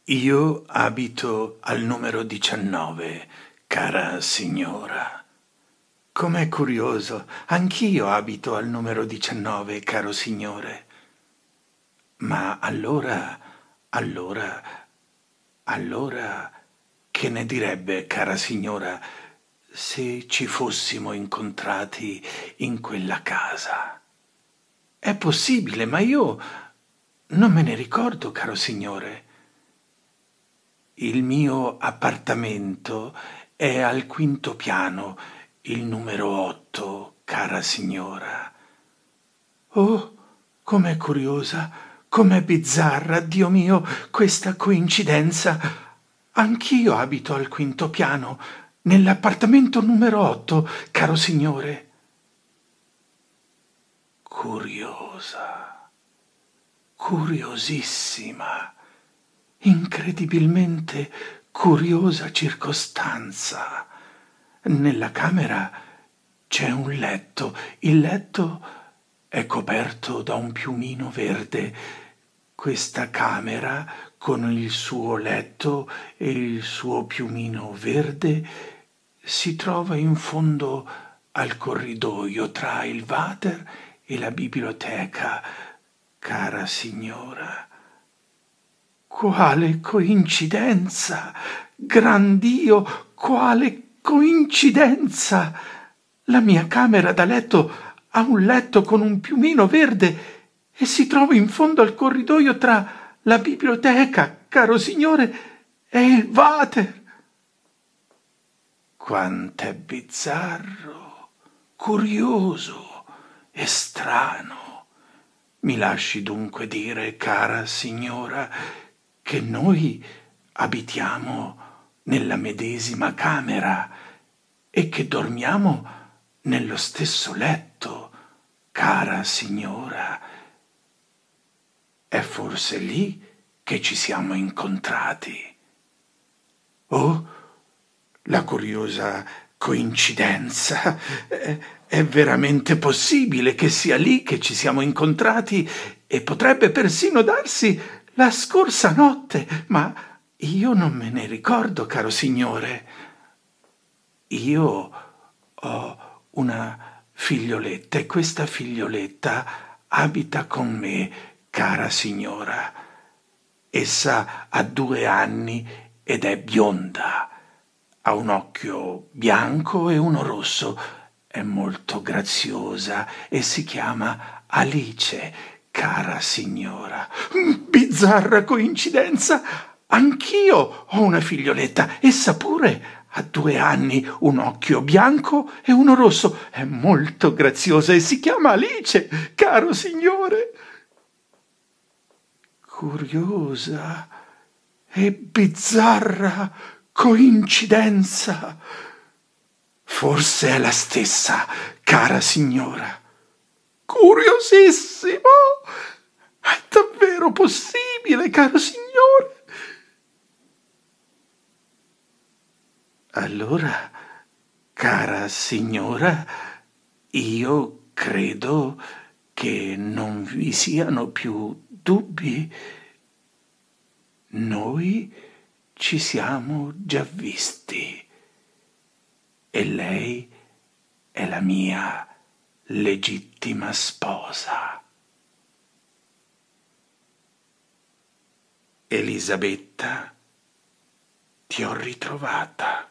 Io abito al numero 19, cara signora. Com'è curioso, anch'io abito al numero 19, caro signore. Ma allora, che ne direbbe, cara signora, se ci fossimo incontrati in quella casa? È possibile, ma io non me ne ricordo, caro signore. Il mio appartamento è al quinto piano, il numero 8, cara signora. Oh, com'è curiosa, com'è bizzarra, Dio mio, questa coincidenza. Anch'io abito al quinto piano, nell'appartamento numero 8, caro signore. Curiosa, curiosissima, incredibilmente curiosa circostanza. Nella camera c'è un letto. Il letto è coperto da un piumino verde. Questa camera, con il suo letto e il suo piumino verde, si trova in fondo al corridoio tra il water e la biblioteca, cara signora. Quale coincidenza! Gran Dio, quale coincidenza! La mia camera da letto ha un letto con un piumino verde e si trova in fondo al corridoio tra la biblioteca, caro signore, e il water. Quant'è bizzarro, curioso e strano. Mi lasci dunque dire, cara signora, che noi abitiamo nella medesima camera e che dormiamo nello stesso letto, cara signora. È forse lì che ci siamo incontrati. Oh, la curiosa coincidenza! È veramente possibile che sia lì che ci siamo incontrati e potrebbe persino darsi la scorsa notte, ma io non me ne ricordo, caro signore. Io ho una figlioletta e questa figlioletta abita con me, cara signora. Essa ha 2 anni ed è bionda. Ha un occhio bianco e uno rosso. È molto graziosa e si chiama Alice, cara signora. Bizzarra coincidenza! Anch'io ho una figlioletta. Essa pure ha 2 anni, un occhio bianco e uno rosso. È molto graziosa e si chiama Alice, caro signore. Curiosa e bizzarra coincidenza. Forse è la stessa, cara signora. Curiosissimo! È davvero possibile, caro signore? Allora, cara signora, io credo che non vi siano più dubbi. Noi ci siamo già visti e lei è la mia legittima sposa. Elisabetta, ti ho ritrovata.